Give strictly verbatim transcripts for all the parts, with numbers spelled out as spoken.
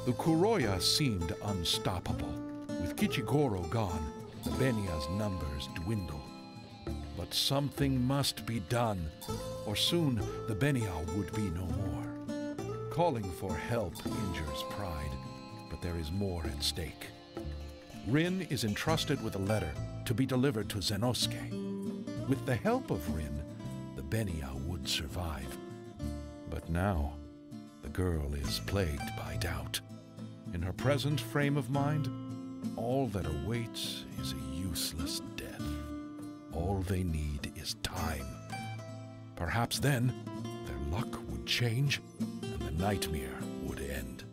The Kuroya seemed unstoppable. With Kichigoro gone, the Benya's numbers dwindle. But something must be done, or soon the Benya would be no more. Calling for help injures pride, but there is more at stake. Rin is entrusted with a letter to be delivered to Zenosuke. With the help of Rin, the Benya would survive. But now, the girl is plagued by doubt. In her present frame of mind, all that awaits is a useless death. All they need is time. Perhaps then, their luck would change, and the nightmare would end.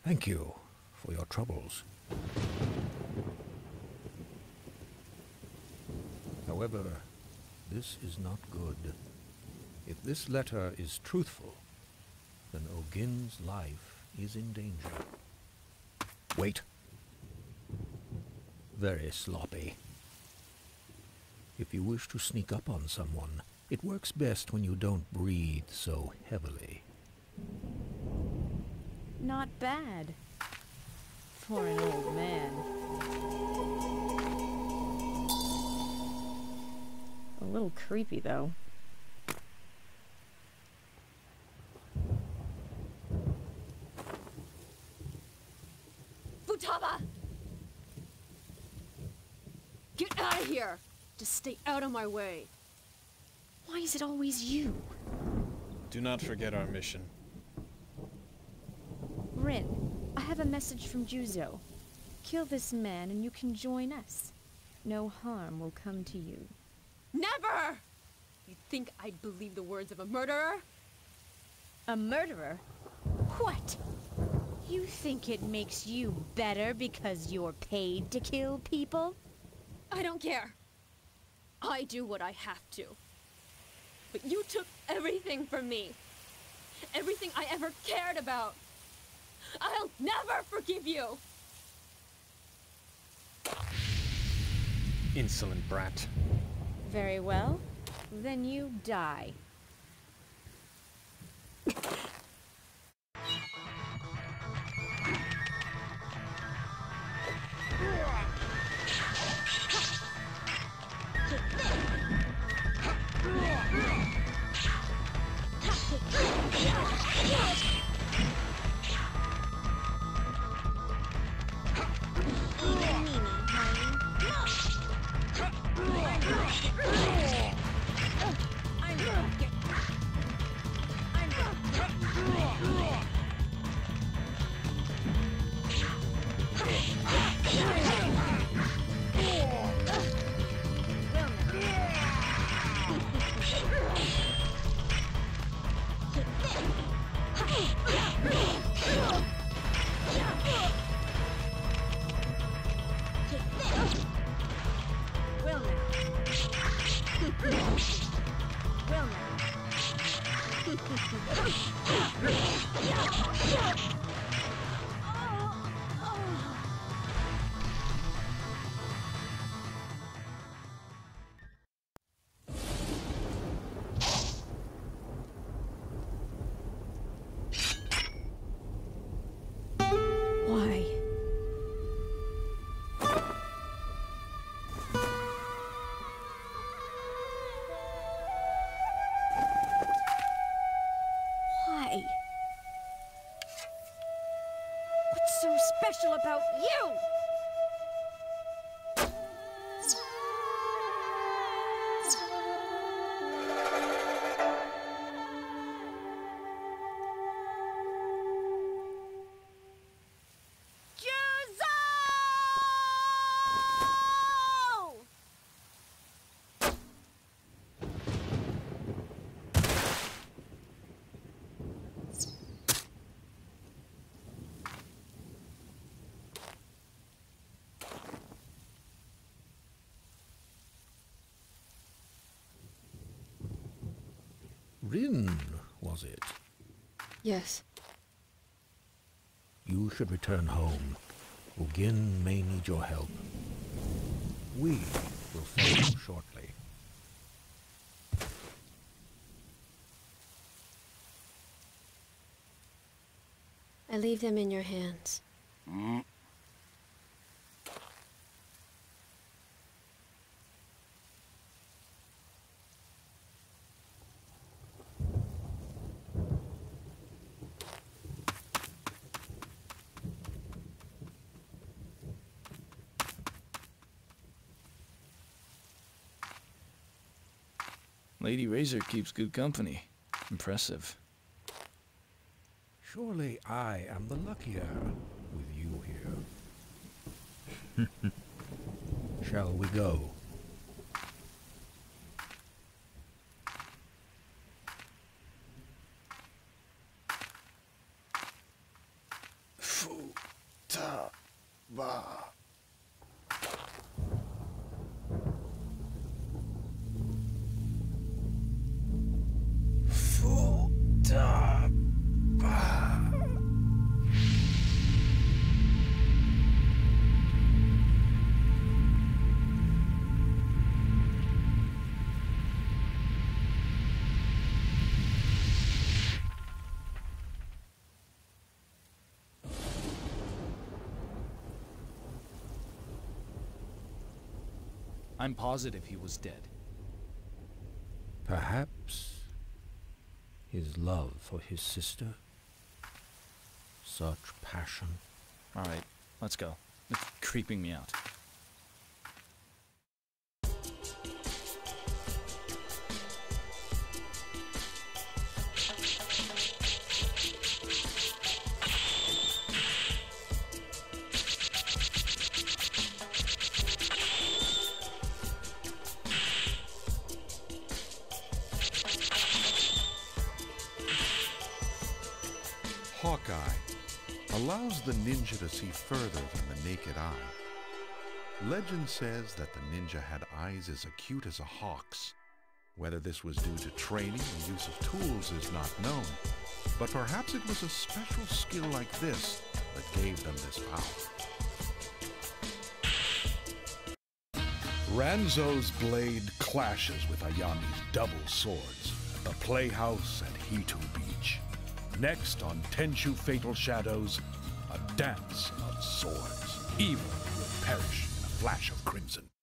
Thank you for your troubles. However, this is not good. If this letter is truthful, then Ogin's life is in danger. Wait. Very sloppy. If you wish to sneak up on someone, it works best when you don't breathe so heavily. Not bad. For an old man. A little creepy, though. Futaba! Get out of here! Just stay out of my way. Why is it always you? Do not forget our mission. Rin, I have a message from Juzo. Kill this man and you can join us. No harm will come to you. Never! You think I'd believe the words of a murderer? A murderer? What? You think it makes you better because you're paid to kill people? I don't care. I do what I have to. But you took everything from me. Everything I ever cared about. I'll never forgive you! Insolent brat. Very well. Then you die. Why? Why? What's so special about you? Rin, was it? Yes. You should return home. Ogin may need your help. We will follow shortly. I leave them in your hands. Mm. Lady Razor keeps good company. Impressive. Surely I am the luckier with you here. Shall we go? Fool. Futaba. I'm positive he was dead. Perhaps his love for his sister, such passion. All right, let's go. It's creeping me out. Hawkeye allows the ninja to see further than the naked eye. Legend says that the ninja had eyes as acute as a hawk's. Whether this was due to training or use of tools is not known, but perhaps it was a special skill like this that gave them this power. Ranzo's blade clashes with Ayami's double swords at the Playhouse at Hitu Beach. Next on Tenchu Fatal Shadows, a dance of swords. Evil will perish in a flash of crimson.